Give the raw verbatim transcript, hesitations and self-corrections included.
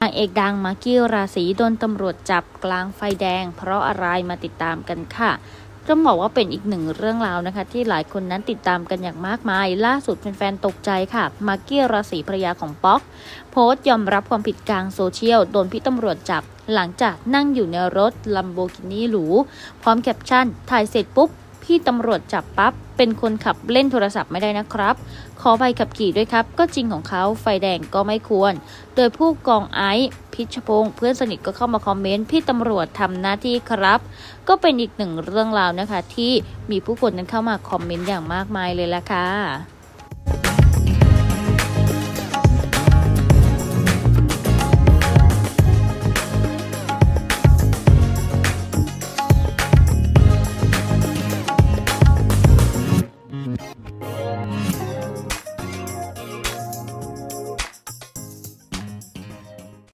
นางเอกดังมากกี้ราศีโดนตำรวจจับกลางไฟแดงเพราะอะไรมาติดตามกันค่ะต้องบอกว่าเป็นอีกหนึ่งเรื่องราวนะคะที่หลายคนนั้นติดตามกันอย่างมากมายล่าสุดแฟนๆตกใจค่ะมากกี้ราศีภรรยาของป๊อกโพสต์ยอมรับความผิดกลางโซเชียลโดนพี่ตำรวจจับหลังจากนั่งอยู่ในรถลัมโบกินีหรูพร้อมแคปชั่นถ่ายเสร็จปุ๊บพี่ตำรวจจับปั๊บเป็นคนขับเล่นโทรศัพท์ไม่ได้นะครับขอใบขับขี่ด้วยครับก็จริงของเขาไฟแดงก็ไม่ควรโดยผู้กองไอซ์พิชพงศ์เพื่อนสนิทก็เข้ามาคอมเมนต์พี่ตำรวจทำหน้าที่ครับก็เป็นอีกหนึ่งเรื่องราวนะคะที่มีผู้คนนั้นเข้ามาคอมเมนต์อย่างมากมายเลยล่ะค่ะ